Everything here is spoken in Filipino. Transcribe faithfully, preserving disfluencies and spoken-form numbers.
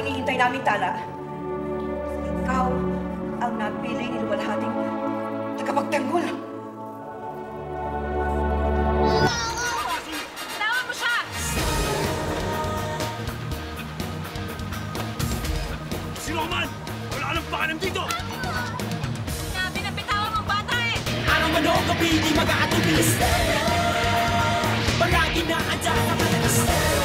hinihintay namin, Tala. Ikaw ang napiling iluwalhating tagapagtanggol. Tawa mo siya! Sino ka man? Wala ka ng pakalam dito! Sinabi na bitawan mo bata eh! Araw man o gabi, di mag-aatulis. Palagi na andyan ang malakas.